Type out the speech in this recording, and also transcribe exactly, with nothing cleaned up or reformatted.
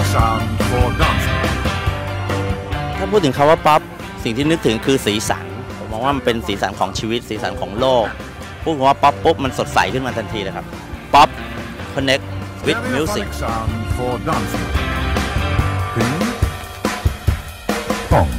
ถ้าพูดถึงคำว่าป๊อปสิ่งที่นึกถึงคือสีสันผมมองว่ามันเป็นสีสันของชีวิตสีสันของโลกพูดว่าป๊อปปุ๊บมันสดใสขึ้นมาทันทีเลยครับป๊อป connect with music